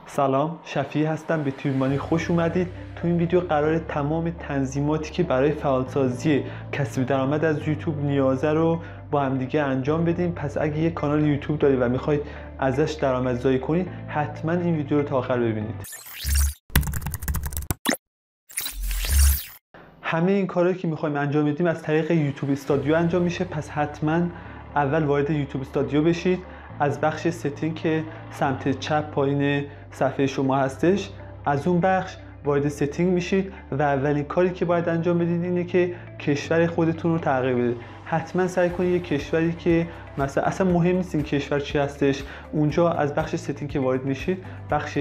سلام، شفیع هستم. به تیومانی خوش اومدید. تو این ویدیو قراره تمام تنظیماتی که برای فعالسازی کسب درآمد از یوتیوب نیازه رو با هم دیگه انجام بدیم. پس اگه یه کانال یوتیوب دارید و میخواید ازش درآمدزایی کنید، حتما این ویدیو رو تا آخر ببینید. همه این کارهایی که میخوایم انجام بدیم از طریق یوتیوب استودیو انجام میشه. پس حتما اول وارد یوتیوب استودیو بشید. از بخش ستینگ که سمت چپ پایین صفحه شما هستش، از اون بخش وارد ستینگ میشید و اولین کاری که باید انجام بدید اینه که کشور خودتون رو تغییر بدید. حتما سعی کنید یه کشوری که مثلا اصلا مهم نیست این کشور چی هستش، اونجا از بخش ستینگ که وارد میشید، بخش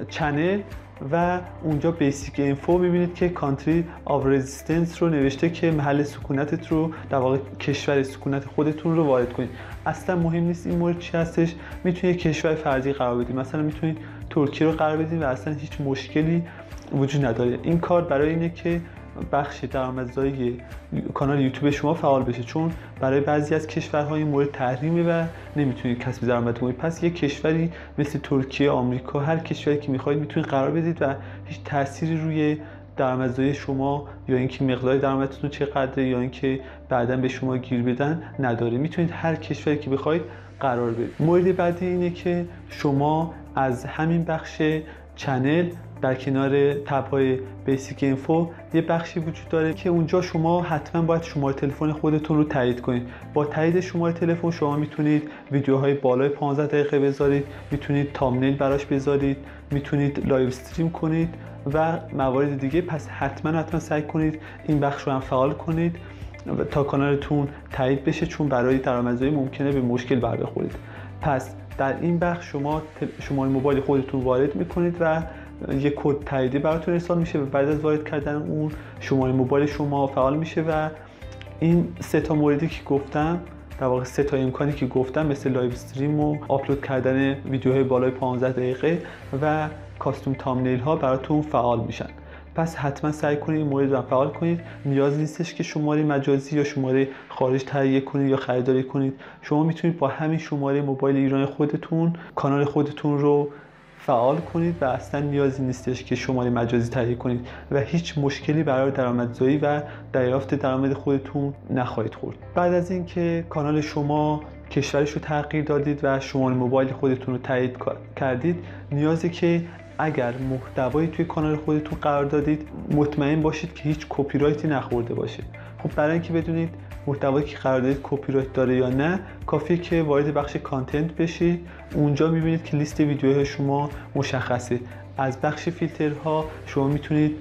چنل و اونجا بیسیک اینفو میبینید که کانتری آف رزیستنس رو نوشته که محل سکونتت رو، در واقع کشور سکونت خودتون رو وارد کنید. اصلا مهم نیست این مورد چی هستش، میتونید کشور فرضی قرار بدید، مثلا میتونید ترکیه رو قرار بدید و اصلا هیچ مشکلی وجود نداره. این کار برای اینه که بخش درآمدزایی کانال یوتیوب شما فعال بشه، چون برای بعضی از کشورها این مورد تحریمه و نمیتونید کسب درآمد کنید. پس یک کشوری مثل ترکیه، آمریکا، هر کشوری که میخواید میتونید قرار بدید و هیچ تأثیری روی درآمدزایی شما یا اینکه مقدار درآمدتون چقدره یا اینکه بعداً به شما گیر بدن نداره. میتونید هر کشوری که بخواید قرار بدید. مورد بعدی اینه که شما از همین بخش چنل در کنار تب‌های بیسیک اینفو یه بخشی وجود داره که اونجا شما حتما باید شماره تلفن خودتون رو تایید کنید. با تایید شماره تلفن شما میتونید ویدیوهای بالای 15 دقیقه بذارید، میتونید تامنیل براش بذارید، میتونید لایو استریم کنید و موارد دیگه. پس حتما سعی کنید این بخش رو هم فعال کنید تا کانالتون تایید بشه، چون برای درآمدزایی ممکنه به مشکل بر بخورید. پس در این بخش شما شماره موبایل خودتون وارد میکنید و یک کد تاییدی براتون ارسال میشه و بعد از وارد کردن اون شماره موبایل شما فعال میشه و این سه تا موردی که گفتم، در واقع سه تا امکانی که گفتم، مثل لایو استریم و آپلود کردن ویدیوهای بالای 15 دقیقه و کاستوم تامنیل ها براتون فعال میشن. پس حتما سعی کنید این مورد رو فعال کنید. نیاز نیستش که شماره مجازی یا شماره خارج تهیه کنید یا خریداری کنید. شما میتونید با همین شماره موبایل ایران خودتون کانال خودتون رو فعال کنید و اصلا نیازی نیستش که شماره مجازی تهیه کنید و هیچ مشکلی برای درآمدزایی و دریافت درآمد خودتون نخواهید خورد. بعد از اینکه کانال شما کشورش رو تغییر دادید و شماره موبایل خودتون رو تایید کردید، نیازه که اگر محتوایی توی کانال خودتون قرار دادید مطمئن باشید که هیچ کپی رایتی نخورده باشه. خب برای اینکه بدونید محتوایی که قرار دادید کپی رایت داره یا نه، کافیه که وارد بخش کانتنت بشید. اونجا میبینید که لیست ویدیوهای شما مشخصه. از بخش فیلترها شما میتونید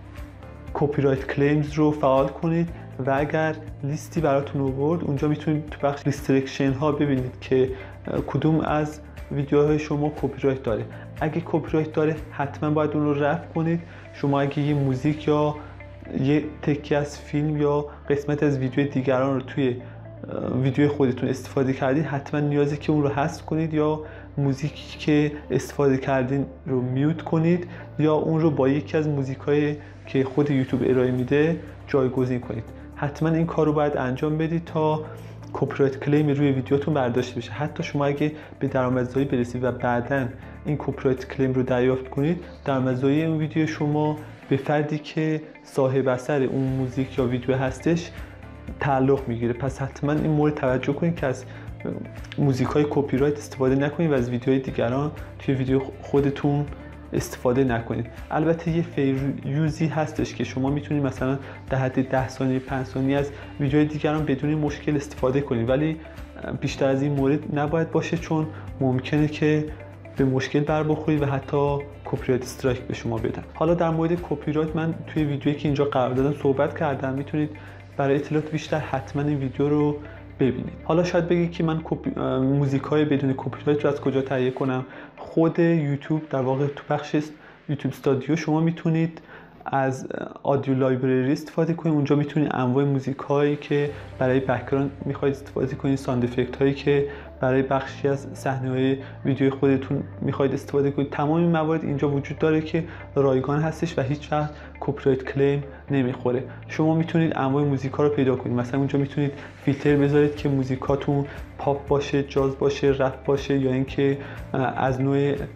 کپی رایت کلیمز رو فعال کنید و اگر لیستی براتون آورد، اونجا میتونید تو بخش ریستریکشن ها ببینید که کدوم از ویدیوهای شما کپی رایت داره. اگه کپی رایت داره حتما باید اون رو رفع کنید. شما اگه یه موزیک یا یه تکی از فیلم یا قسمت از ویدیو دیگران رو توی ویدیو خودتون استفاده کردید، حتما نیازه که اون رو حذف کنید یا موزیکی که استفاده کردین رو میوت کنید یا اون رو با یکی از موزیکایی که خود یوتیوب ارائه میده جایگزین کنید. حتما این کار رو باید انجام بدید تا کپی رایت کلیم روی ویدیوتون برداشته بشه. حتی شما اگه به درآمدزایی برسید و بعداً این کپی رایت کلیم رو دریافت کنید، درآمدزایی اون ویدیو شما به فردی که صاحب اثر اون موزیک یا ویدیو هستش تعلق میگیره. پس حتما این مورد توجه کنید که از موزیک‌های کپی رایت استفاده نکنید و از ویدیوهای دیگران توی ویدیو خودتون استفاده نکنید. البته یه فیر یوزی هستش که شما میتونید مثلا در حد 10 ثانیه 5 ثانیه از ویدیوهای دیگران بدون مشکل استفاده کنید، ولی بیشتر از این مورد نباید باشه، چون ممکنه که به مشکل بر بخورید و حتی کپی رایت استرایک به شما بدن. حالا در مورد کپی رایت من توی ویدیویی که اینجا قرار دادم صحبت کردم. میتونید برای اطلاعات بیشتر حتما این ویدیو رو ببینید. حالا شاید بگید که من موزیک‌های بدون کپی رایت رو از کجا تهیه کنم؟ خود یوتیوب، در واقع تو بخش یوتیوب استودیو شما میتونید از آدیو لایبرری استفاده کنید. اونجا میتونید انواع موزیک‌هایی که برای بک‌گراند میخواید استفاده کنید، ساوند افکت‌هایی که برای بخشی از صحنه‌های ویدیوی خودتون میخواید استفاده کنید، تمام این موارد اینجا وجود داره که رایگان هستش و هیچ وقت کپی رایت کلیم نمیخوره. شما میتونید انواع موزیکا رو پیدا کنید. مثلا اونجا میتونید فیلتر بذارید که موزیکاتون پاپ باشه، جاز باشه، رپ باشه یا اینکه از نوع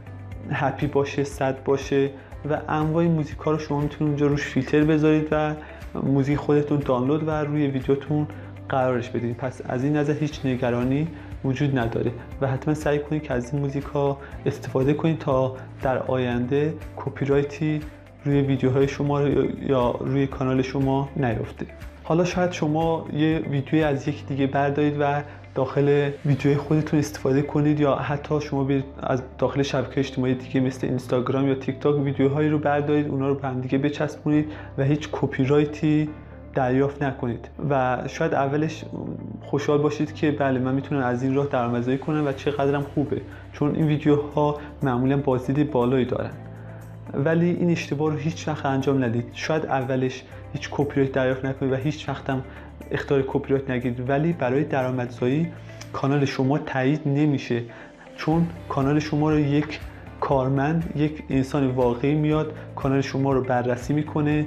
هپی باشه، صد باشه و انواع موزیک ها رو شما میتونید اونجا روش فیلتر بذارید و موزیک خودتون دانلود و روی ویدیوتون قرارش بدید. پس از این نظر هیچ نگرانی وجود نداره و حتما سعی کنید که از این موزیک ها استفاده کنید تا در آینده کپی رایتی روی ویدیوهای شما یا روی کانال شما نیفته. حالا شاید شما یه ویدیوی از یک دیگه بردارید و داخل ویدیوی خودتون استفاده کنید، یا حتی شما برید از داخل شبکه اجتماعی دیگه مثل اینستاگرام یا تیک تاک ویدیوهایی رو بردارید، اونا رو به هم دیگه بچسبونید و هیچ کپی رایتی دریافت نکنید و شاید اولش خوشحال باشید که بله من میتونم از این راه درآمدزایی کنم و چقدرم خوبه، چون این ویدیوها معمولا بازدید بالایی دارن. ولی این اشتباه رو هیچ وقت انجام ندید. شاید اولش هیچ کپی رایت دریافت نکنید و هیچ وقت هم اخطار کپی رایت نگیرید، ولی برای درآمدزایی کانال شما تایید نمیشه، چون کانال شما رو یک کارمند، یک انسان واقعی میاد کانال شما رو بررسی میکنه،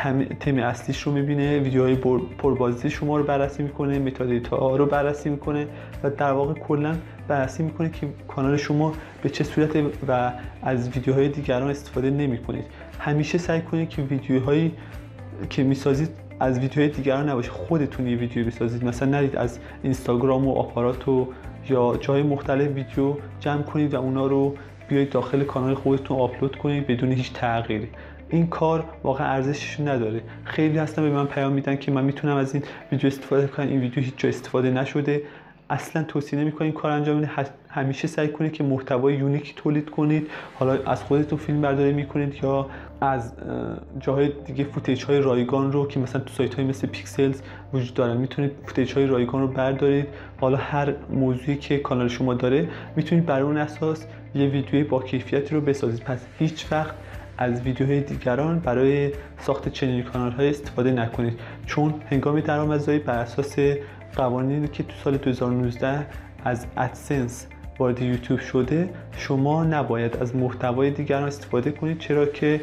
تم اصلیش رو میبینه، ویدیوهای پربازدید شما رو بررسی میکنه، متادیتا رو بررسی میکنه و در واقع کلا بررسی میکنه که کانال شما به چه صورته و از ویدیوهای دیگران استفاده نمیکنید. همیشه سعی کنید که ویدیوهایی که میسازید از ویدیوهای دیگران نباشه، خودتون یه ویدیو بسازید. مثلا نرید از اینستاگرام و آپارات و یا جای مختلف ویدیو جمع کنید و اونا رو بیایید داخل کانال خودتون آپلود کنید بدون هیچ تغییری. این کار واقعا ارزشش نداره. خیلی هستن به من پیام میدن که من میتونم از این ویدیو استفاده کنم، این ویدیو هیچ جا استفاده نشده. اصلا توصیه نمی‌کنم این کار انجام بدید. همیشه سعی کنید که محتوای یونیک تولید کنید، حالا از خودتون فیلم برداری میکنید یا از جاهای دیگه فوتیج‌های رایگان رو که مثلا تو سایت‌های مثل پیکسلز وجود دارن میتونید فوتیج‌های رایگان رو بردارید. حالا هر موضوعی که کانال شما داره میتونید بر اون اساس یه ویدیوی با کیفیتی رو بسازید. پس هیچ وقت از ویدیوهای دیگران برای ساخت چنین کانال‌های استفاده نکنید، چون هنگام درآمدزایی بر اساس قوانینی که تو سال 2019 از ادسنس وارد یوتیوب شده شما نباید از محتوای دیگران استفاده کنید، چرا که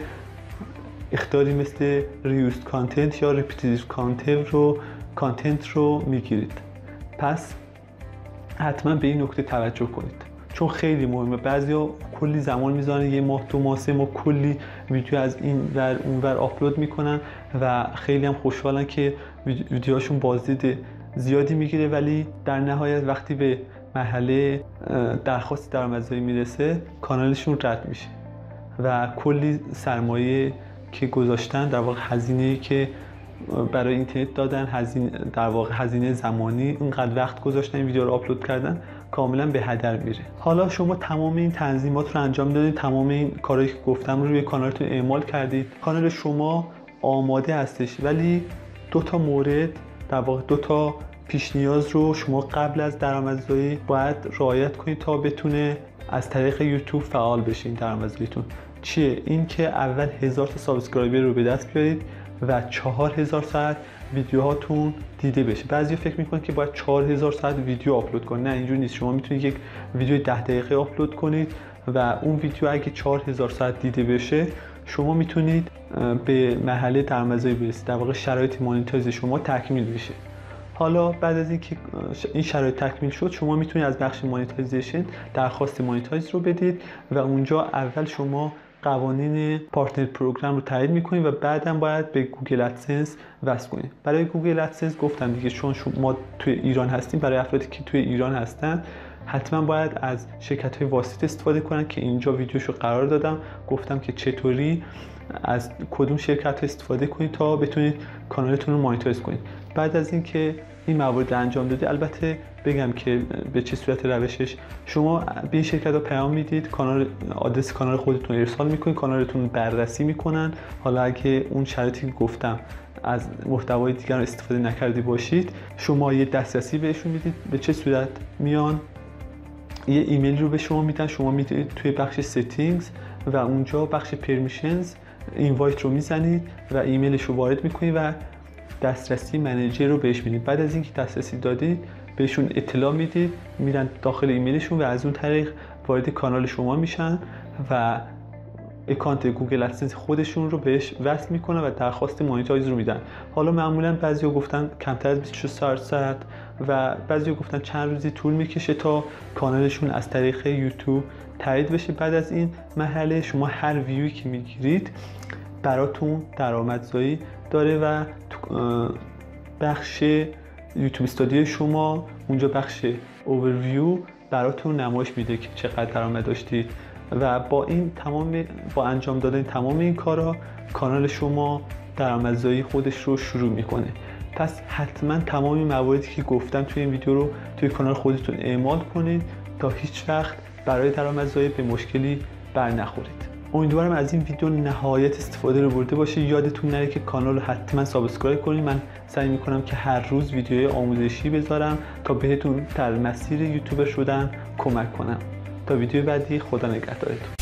اخطاری مثل ریوزد کانتنت یا ریپیتیتیو کانتنت رو میگیرید. پس حتما به این نکته توجه کنید چون خیلی مهمه. بعضیا کلی زمان میذارن، یه ماه، 2 ماه، 3 ماه کلی ویدیو از این ور اون ور آپلود میکنن و خیلی هم خوشحالن که ویدیوهاشون بازدید زیادی میگیره، ولی در نهایت وقتی به مرحله درخواست درآمدزایی میرسه کانالشون رد میشه و کلی سرمایه که گذاشتن، در واقع هزینه‌ای که برای اینترنت دادن، در واقع هزینه زمانی، اینقدر وقت گذاشتن این ویدیو رو آپلود کردن، کاملا به هدر میره. حالا شما تمام این تنظیمات رو انجام دادید، تمام این کارهایی که گفتم رو روی کانالتون اعمال کردید، کانال شما آماده هستش، ولی 2 تا مورد، در واقع 2 تا پیش نیاز رو شما قبل از درآمدزایی باید رعایت کنید تا بتونه از طریق یوتیوب فعال بشین درآمدزاییتون. چیه؟ این که اول 1000 تا سابسکرایبر رو به دست بیارید و 4000 ساعت ویدیوهاتون دیده بشه. بعضی فکر میکنن که باید 4000 ساعت ویدیو آپلود کنید. نه، اینجوری نیست. شما میتونید یک ویدیو 10 دقیقه آپلود کنید و اون ویدیو اگه 4000 ساعت دیده بشه شما میتونید به مرحله درآمدزایی برسید، در واقع شرایط مانیتایز شما تکمیل بشه. حالا بعد از اینکه این شرایط تکمیل شد شما میتونید از بخش مانیتایزیشن درخواست مانیتایز رو بدید و اونجا اول شما قوانین پارتنر پروگرام رو تایید میکنید و بعداً باید به گوگل ادسنس وصل کنید. برای گوگل ادسنس گفتم دیگه، چون ما توی ایران هستیم، برای افرادی که توی ایران هستن حتما باید از شرکت‌های واسط استفاده کنن که اینجا ویدیوشو قرار دادم، گفتم که چطوری از کدوم شرکت استفاده کنید تا بتونید کانالتون رو مانیتایز کنید. بعد از اینکه این موارد انجام داده، البته بگم که به چه صورت روشش، شما به این شرکت‌ها پیام میدید، آدرس کانال خودتون ارسال میکنید، کانالتون بررسی میکنن. حالا اگه اون شرایطی که گفتم از محتوای دیگر استفاده نکردی باشید، شما یه دسترسی بهشون میدید. به چه صورت میان؟ یه ایمیل رو به شما میدن، شما میدید توی بخش سیتینگز و اونجا بخش پرمیشنز اینوایت رو میزنید و ایمیلش رو وارد میکنید و دسترسی منیجر رو بهش میدید. بعد از اینکه دسترسی دادید بهشون اطلاع میدید، میرن داخل ایمیلشون و از اون طریق وارد کانال شما میشن و اکانت گوگل ادسنس خودشون رو بهش وصل میکنن و درخواست مانیتایز رو میدن. حالا معمولا بعضیا گفتن کمتر از 24 ساعت و بعضیا گفتن چند روزی طول میکشه تا کانالشون از طریق یوتیوب تایید بشه. بعد از این مرحله شما هر ویوی که میگیرید براتون درآمدزایی داره و بخش یوتیوب استودیو شما اونجا بخش اوورویو براتون نمایش میده که چقدر درآمد داشتید و با انجام دادن تمام این کارها کانال شما درآمدزایی خودش رو شروع میکنه. پس حتما تمام این مواردی که گفتم توی این ویدیو رو توی کانال خودتون اعمال کنید تا هیچ وقت برای درآمدزایی به مشکلی بر نخورید. امیدوارم از این ویدیو نهایت استفاده رو برده باشه. یادتون نره که کانال رو حتما سابسکرایب کنید. من سعی میکنم که هر روز ویدیوهای آموزشی بذارم تا بهتون در مسیر یوتیوبر شدن کمک کنم. تا ویدیو بعدی، خدا نگهدارتون.